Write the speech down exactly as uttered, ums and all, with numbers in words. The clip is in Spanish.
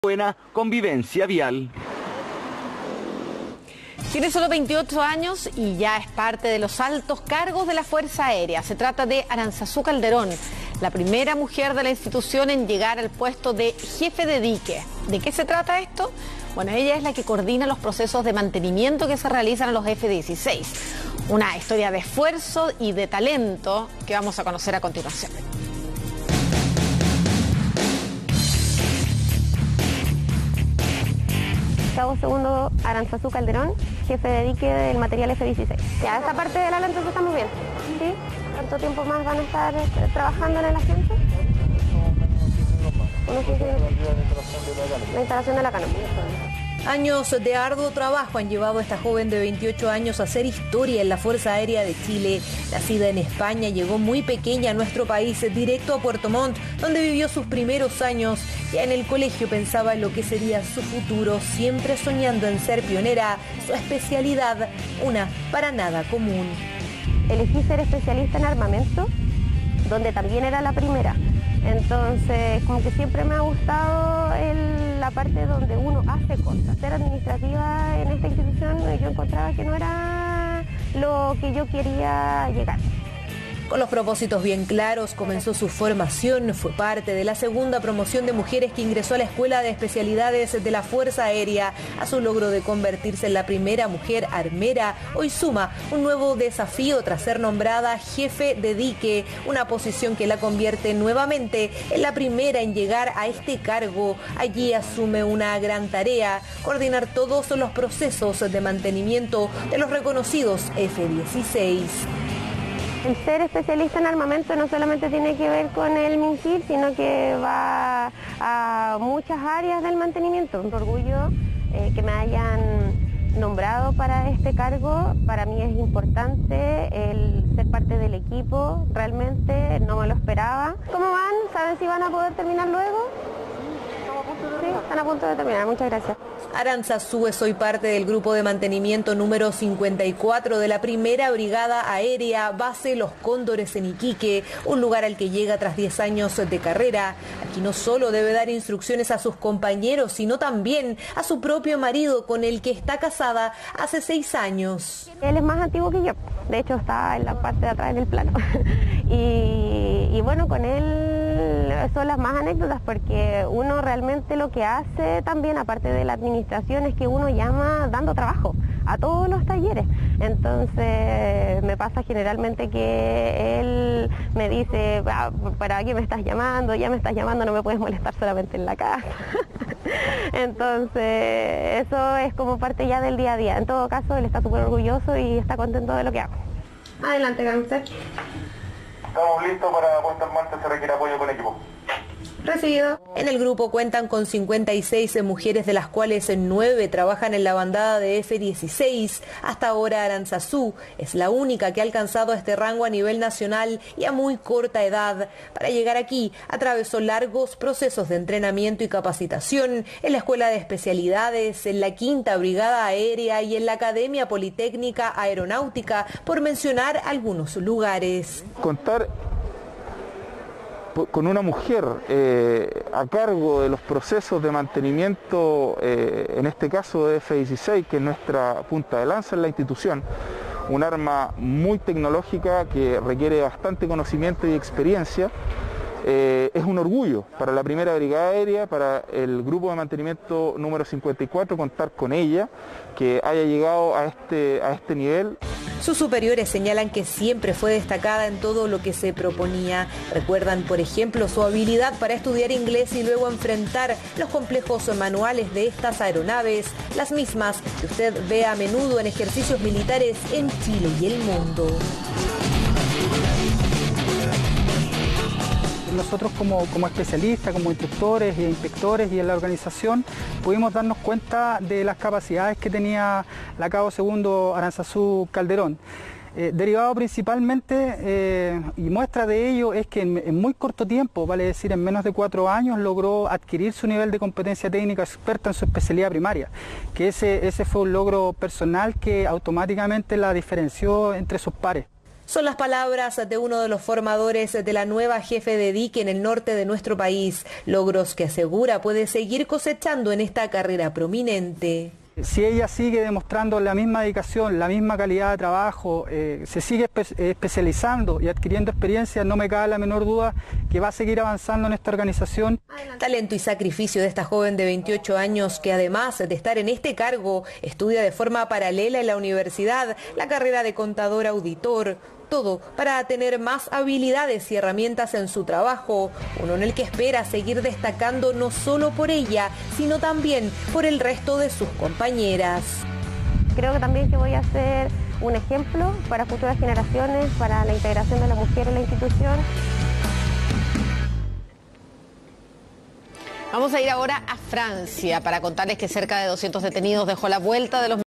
buena convivencia vial. Tiene solo veintiocho años y ya es parte de los altos cargos de la Fuerza Aérea. Se trata de Aranzazú Calderón, la primera mujer de la institución en llegar al puesto de jefe de dique. ¿De qué se trata esto? Bueno, ella es la que coordina los procesos de mantenimiento que se realizan a los F dieciséis. Una historia de esfuerzo y de talento que vamos a conocer a continuación. Cabo segundo Aranzazú Calderón, jefe de dique del material F dieciséis. Ya, esta parte de la entonces está muy bien. ¿Sí? ¿Cuánto tiempo más van a estar eh, trabajando en el agencia? Unos quince minutos. La instalación de la canopia. Años de arduo trabajo han llevado a esta joven de veintiocho años a hacer historia en la Fuerza Aérea de Chile. Nacida en España, llegó muy pequeña a nuestro país, directo a Puerto Montt, donde vivió sus primeros años. Ya en el colegio pensaba en lo que sería su futuro, siempre soñando en ser pionera. Su especialidad, una para nada común. Elegí ser especialista en armamento, donde también era la primera. Entonces, como que siempre me ha gustado el, la parte donde uno hace cosas. Ser administrativa en esta institución, yo encontraba que no era lo que yo quería llegar. Con los propósitos bien claros, comenzó su formación, fue parte de la segunda promoción de mujeres que ingresó a la Escuela de Especialidades de la Fuerza Aérea. A su logro de convertirse en la primera mujer armera, hoy suma un nuevo desafío tras ser nombrada jefe de dique, una posición que la convierte nuevamente en la primera en llegar a este cargo. Allí asume una gran tarea, coordinar todos los procesos de mantenimiento de los reconocidos F dieciséis. El ser especialista en armamento no solamente tiene que ver con el MINSIR, sino que va a muchas áreas del mantenimiento. Un orgullo eh, que me hayan nombrado para este cargo. Para mí es importante el ser parte del equipo, realmente no me lo esperaba. ¿Cómo van? ¿Saben si van a poder terminar luego? Sí, están a punto de terminar, muchas gracias. Aranzazú es hoy parte del grupo de mantenimiento número cincuenta y cuatro de la primera Brigada Aérea, base Los Cóndores en Iquique, un lugar al que llega tras diez años de carrera. Aquí no solo debe dar instrucciones a sus compañeros, sino también a su propio marido, con el que está casada hace seis años. Él es más antiguo que yo, de hecho está en la parte de atrás del plano. y, y bueno, con él son las más anécdotas porque uno realmente lo que hace también, aparte de la administración, es que uno llama dando trabajo a todos los talleres. Entonces me pasa generalmente que él me dice, ah, ¿para qué me estás llamando? Ya me estás llamando, no me puedes molestar solamente en la casa. Entonces eso es como parte ya del día a día. En todo caso, él está súper orgulloso y está contento de lo que hago. Adelante, usted. Estamos listos para puesta en marcha, se requiere apoyo con el equipo. Recibido. En el grupo cuentan con cincuenta y seis mujeres, de las cuales nueve trabajan en la bandada de F dieciséis. Hasta ahora Aranzazú es la única que ha alcanzado este rango a nivel nacional y a muy corta edad. Para llegar aquí atravesó largos procesos de entrenamiento y capacitación en la Escuela de Especialidades, en la Quinta Brigada Aérea y en la Academia Politécnica Aeronáutica, por mencionar algunos lugares. Contar con una mujer eh, a cargo de los procesos de mantenimiento, eh, en este caso de F dieciséis, que es nuestra punta de lanza en la institución, un arma muy tecnológica que requiere bastante conocimiento y experiencia. Eh, es un orgullo para la primera Brigada Aérea, para el grupo de mantenimiento número cincuenta y cuatro, contar con ella, que haya llegado a este, a este nivel. Sus superiores señalan que siempre fue destacada en todo lo que se proponía. Recuerdan, por ejemplo, su habilidad para estudiar inglés y luego enfrentar los complejos manuales de estas aeronaves, las mismas que usted ve a menudo en ejercicios militares en Chile y el mundo. Nosotros como, como especialistas, como instructores e inspectores y en la organización pudimos darnos cuenta de las capacidades que tenía la Cabo segundo Aranzazú Calderón. Eh, derivado principalmente, eh, y muestra de ello es que en, en muy corto tiempo, vale decir en menos de cuatro años, logró adquirir su nivel de competencia técnica experta en su especialidad primaria, que ese, ese fue un logro personal que automáticamente la diferenció entre sus pares. Son las palabras de uno de los formadores de la nueva jefe de dique en el norte de nuestro país, logros que asegura puede seguir cosechando en esta carrera prominente. Si ella sigue demostrando la misma dedicación, la misma calidad de trabajo, eh, se sigue espe especializando y adquiriendo experiencia, no me cabe la menor duda que va a seguir avanzando en esta organización. Talento y sacrificio de esta joven de veintiocho años que además de estar en este cargo, estudia de forma paralela en la universidad la carrera de contador auditor. Todo para tener más habilidades y herramientas en su trabajo, uno en el que espera seguir destacando no solo por ella, sino también por el resto de sus compañeras. Creo que también que voy a ser un ejemplo para futuras generaciones, para la integración de la mujer en la institución. Vamos a ir ahora a Francia para contarles que cerca de doscientos detenidos dejó la vuelta de los